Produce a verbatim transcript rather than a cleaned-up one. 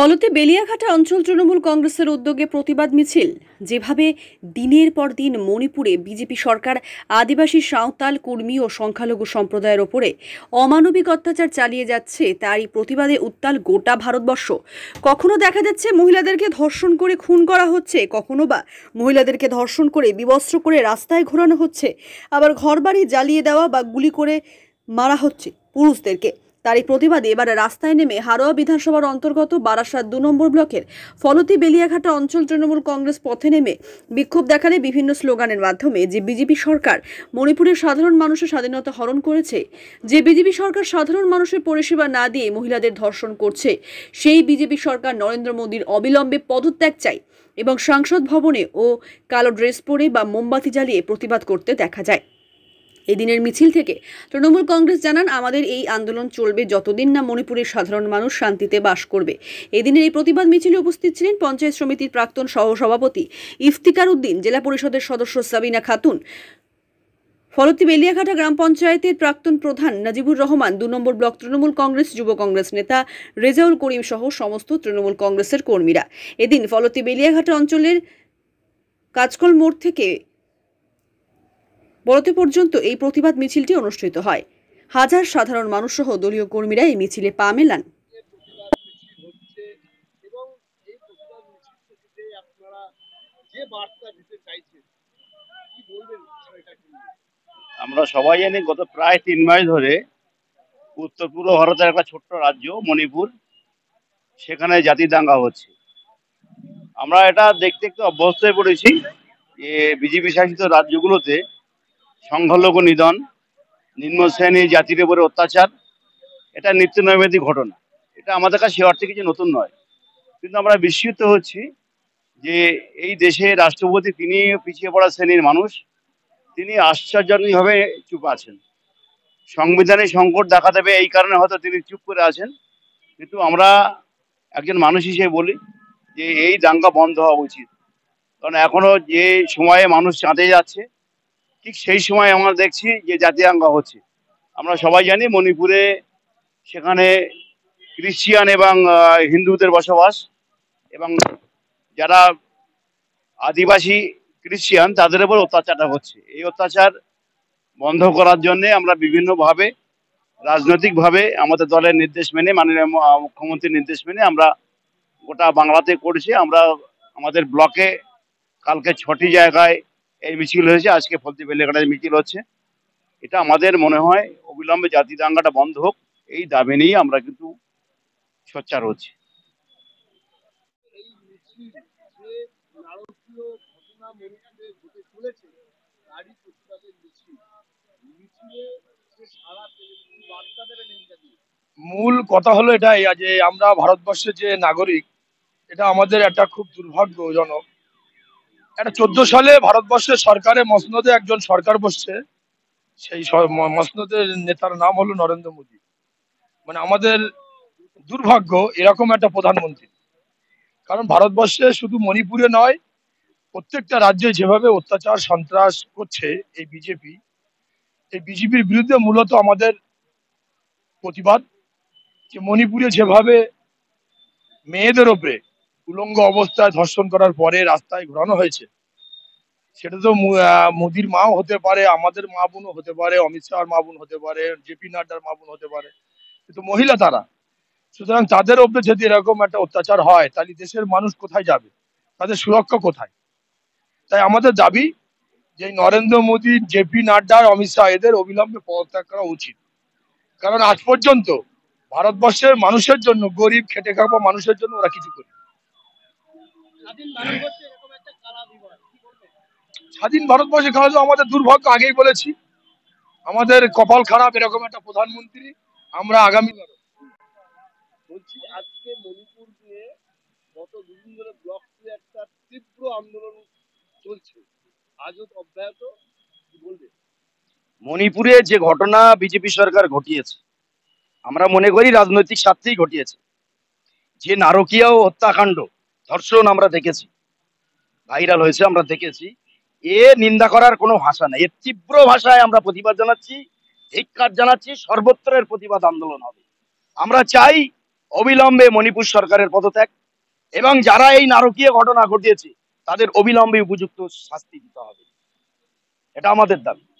ফলতে বেলিয়াঘাটা অঞ্চল তৃণমূল কংগ্রেসের উদ্যোগে প্রতিবাদ মিছিল। যেভাবে দিনের পর দিন মণিপুরে বিজেপি সরকার আদিবাসী, সাঁওতাল, কুর্মী ও সংখ্যালঘু সম্প্রদায়ের ওপরে অমানবিক অত্যাচার চালিয়ে যাচ্ছে, তারই প্রতিবাদে উত্তাল গোটা ভারতবর্ষ। কখনো দেখা যাচ্ছে মহিলাদেরকে ধর্ষণ করে খুন করা হচ্ছে, কখনো বা মহিলাদেরকে ধর্ষণ করে বিবস্ত্র করে রাস্তায় ঘোরানো হচ্ছে, আবার ঘরবাড়ি জ্বালিয়ে দেওয়া বা গুলি করে মারা হচ্ছে পুরুষদেরকে। তারই প্রতিবাদে এবার রাস্তায় নেমে হারোয়া বিধানসভার অন্তর্গত বারাসাত দু নম্বর ব্লকের ফলতি বেলিয়াঘাটা অঞ্চল তৃণমূল কংগ্রেস পথে নেমে বিক্ষোভ দেখালে বিভিন্ন স্লোগানের মাধ্যমে যে বিজেপি সরকার মণিপুরের সাধারণ মানুষের স্বাধীনতা হরণ করেছে, যে বিজেপি সরকার সাধারণ মানুষের পরিষেবা না দিয়ে মহিলাদের ধর্ষণ করছে, সেই বিজেপি সরকার নরেন্দ্র মোদীর অবিলম্বে পদত্যাগ চাই এবং সংসদ ভবনে ও কালো ড্রেস পরে বা মোমবাতি জ্বালিয়ে প্রতিবাদ করতে দেখা যায়। এদিনের মিছিল থেকে তৃণমূল কংগ্রেস জানান, আমাদের এই আন্দোলন চলবে যতদিন না মণিপুরের সাধারণ মানুষ শান্তিতে বাস করবে। এদিনের এই প্রতিবাদ মিছিলে উপস্থিত ছিলেন পঞ্চায়েত সমিতির প্রাক্তন সহসভাপতি ইফতিকার উদ্দিন, জেলা পরিষদের সদস্য সাবিনা খাতুন, ফলতি বেলিয়াঘাটা গ্রাম পঞ্চায়েতের প্রাক্তন প্রধান নাজিবুর রহমান, দু নম্বর ব্লক তৃণমূল কংগ্রেস যুব কংগ্রেস নেতা রেজাউল করিম সহ সমস্ত তৃণমূল কংগ্রেসের কর্মীরা। এদিন ফলতি বেলিয়াঘাটা অঞ্চলের কাজকল মোড় থেকে বড়তে পর্যন্ত এই প্রতিবাদ মিছিলটি অনুষ্ঠিত হয়। হাজার সাধারণ মানুষ সহ দলীয় কর্মীরা এই মিছিলে পা মেলান। আমরা সবাই জানি গত প্রায় তিন মাস ধরে উত্তর পূর্ব ভারতের একটা ছোট্ট রাজ্য মণিপুর, সেখানে জাতি দাঙ্গা হচ্ছে। আমরা এটা দেখতে একটু অভ্যস্ত হয়ে পড়েছি যে বিজেপি শাসিত রাজ্যগুলোতে সংখ্যালঘু নিধন, নিম্ন শ্রেণী জাতির উপরে অত্যাচার, এটা নিত্য নৈমিত্তিক ঘটনা। এটা আমাদের কাছে সে অর্থে কিছু নতুন নয়, কিন্তু আমরা বিস্মিত হচ্ছি যে এই দেশে রাষ্ট্রপতি, তিনি পিছিয়ে পড়া শ্রেণীর মানুষ, তিনি আশ্চর্যজনকভাবে চুপ আছেন। সংবিধানে সংকট দেখা দেবে এই কারণে হয়তো তিনি চুপ করে আছেন, কিন্তু আমরা একজন মানুষ হিসেবে বলি যে এই দাঙ্গা বন্ধ হওয়া উচিত। কারণ এখনো যে সময়ে মানুষ চাঁদে যাচ্ছে, ঠিক সেই সময় আমরা দেখছি যে জাতি দাঙ্গা হচ্ছে। আমরা সবাই জানি মণিপুরে সেখানে খ্রিস্টিয়ান এবং হিন্দুদের বসবাস, এবং যারা আদিবাসী খ্রিস্টিয়ান তাদের উপর অত্যাচারটা হচ্ছে। এই অত্যাচার বন্ধ করার জন্য আমরা বিভিন্নভাবে রাজনৈতিকভাবে আমাদের দলের নির্দেশ মেনে, মাননীয় মুখ্যমন্ত্রীর নির্দেশ মেনে আমরা গোটা বাংলাতে করছি। আমরা আমাদের ব্লকে কালকে ছটি জায়গায় এই মিছিল হয়েছে, আজকে ফলতি বেলিয়াঘাটায় মিছিল হচ্ছে। এটা আমাদের মনে হয় অবিলম্বে জাতি দাঙ্গাটা বন্ধ হোক, এই দাবি নিয়ে আমরা কিন্তু সোচ্চার হচ্ছি। মূল কথা হলো এটাই যে আমরা ভারতবর্ষের যে নাগরিক, এটা আমাদের একটা খুব দুর্ভাগ্যজনক। একটা চোদ্দ সালে ভারতবর্ষের সরকারের মসনদে একজন সরকার বসছে, সেই মসনদের নেতার নাম হলো নরেন্দ্র মোদী। মানে আমাদের দুর্ভাগ্য এরকম একটা প্রধানমন্ত্রী। কারণ ভারতবর্ষে শুধু মণিপুরে নয়, প্রত্যেকটা রাজ্যে যেভাবে অত্যাচার সন্ত্রাস করছে এই বিজেপি, এই বিজেপির বিরুদ্ধে মূলত আমাদের প্রতিবাদ। যে মণিপুরে যেভাবে মেয়েদের ওপরে উলঙ্গ অবস্থায় ধর্ষণ করার পরে রাস্তায় ঘোরানো হয়েছে, সেটা তো মোদির মাও হতে পারে, আমাদের মা বোনও হতে পারে, অমিত শাহর মা বোন হতে পারে, জেপি নাড্ডার মা বোন হতে পারে, কিন্তু মহিলা তারা। সুতরাং তাদের ওপরে যদি এরকম একটা অত্যাচার হয়, তাহলে দেশের মানুষ কোথায় যাবে, তাদের সুরক্ষা কোথায়? তাই আমাদের দাবি যে নরেন্দ্র মোদী, জেপি নাড্ডা, অমিত শাহ এদের অবিলম্বে পদত্যাগ করা উচিত। কারণ আজ পর্যন্ত ভারতবর্ষের মানুষের জন্য, গরিব খেটে খাওয়া মানুষের জন্য ওরা কিছু করে। স্বাধীন ভারতবর্ষে খেলা তো আমাদের দুর্ভাগ্য, আগেই বলেছি, আমাদের কপাল খারাপ এরকম একটা প্রধানমন্ত্রী। আমরা আগামী বলছি আজকে মণিপুর নিয়ে গত দুদিন ধরে ব্লক একটা তীব্র আন্দোলন চলছে, আজও অব্যাহত, কি বলবে? মণিপুরে যে ঘটনা বিজেপি সরকার ঘটিয়েছে, আমরা মনে করি রাজনৈতিক স্বার্থেই ঘটিয়েছে। যে নারকীয় হত্যাকাণ্ড, ধর্ষণ আমরা দেখেছি, ভাইরাল হয়েছে, আমরা দেখেছি, এ নিন্দা করার কোনো ভাষা নেই। এর তীব্র ভাষায় আমরা প্রতিবাদ জানাচ্ছি, ধিক্কার জানাচ্ছি, সর্বত্রের প্রতিবাদ আন্দোলন হবে। আমরা চাই অবিলম্বে মণিপুর সরকারের পদত্যাগ এবং যারা এই নারকীয় ঘটনা ঘটিয়েছে তাদের অবিলম্বে উপযুক্ত শাস্তি দিতে হবে, এটা আমাদের দাবি।